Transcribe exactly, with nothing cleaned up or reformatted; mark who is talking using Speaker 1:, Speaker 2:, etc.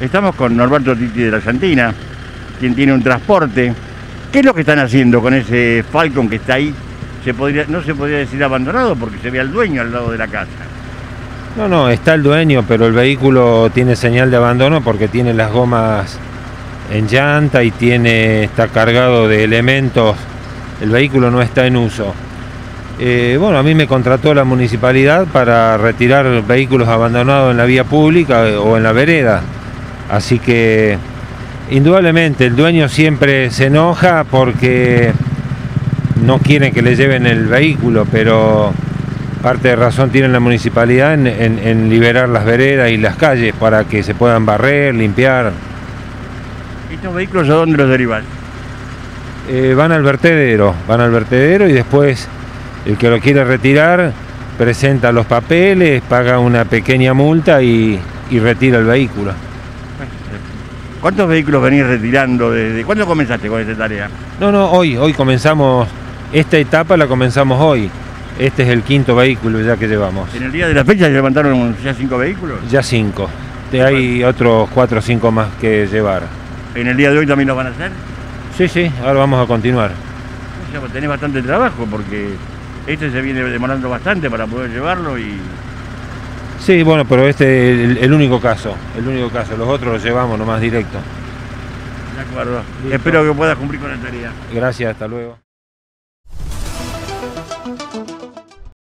Speaker 1: Estamos con Norberto Titi de la Santina, quien tiene un transporte. ¿Qué es lo que están haciendo con ese Falcon que está ahí? Se podría, no se podría decir abandonado porque se ve al dueño al lado de la casa.
Speaker 2: No, no, está el dueño, pero el vehículo tiene señal de abandono porque tiene las gomas en llanta y tiene, está cargado de elementos. El vehículo no está en uso. Eh, bueno, a mí me contrató la municipalidad para retirar vehículos abandonados en la vía pública o en la vereda. Así que, indudablemente, el dueño siempre se enoja porque no quieren que le lleven el vehículo, pero parte de razón tiene la municipalidad en, en, en liberar las veredas y las calles para que se puedan barrer, limpiar.
Speaker 1: ¿Estos vehículos a dónde los derivan?
Speaker 2: Eh, van al vertedero, van al vertedero y después el que lo quiere retirar presenta los papeles, paga una pequeña multa y, y retira el vehículo.
Speaker 1: ¿Cuántos vehículos venís retirando? Desde ¿Cuándo comenzaste con esta tarea?
Speaker 2: No, no, hoy, hoy comenzamos, esta etapa la comenzamos hoy. Este es el quinto vehículo ya que llevamos.
Speaker 1: ¿En el día de la fecha levantaron ya cinco vehículos?
Speaker 2: Ya cinco. Hay otros cuatro o cinco más que llevar.
Speaker 1: ¿En el día de hoy también lo van a hacer?
Speaker 2: Sí, sí, ahora vamos a continuar.
Speaker 1: O sea, tenés bastante trabajo porque este se viene demorando bastante para poder llevarlo y...
Speaker 2: Sí, bueno, pero este es el, el único caso, el único caso. Los otros los llevamos nomás directo.
Speaker 1: De acuerdo. Listo. Espero que puedas cumplir con la tarea.
Speaker 2: Gracias, hasta luego.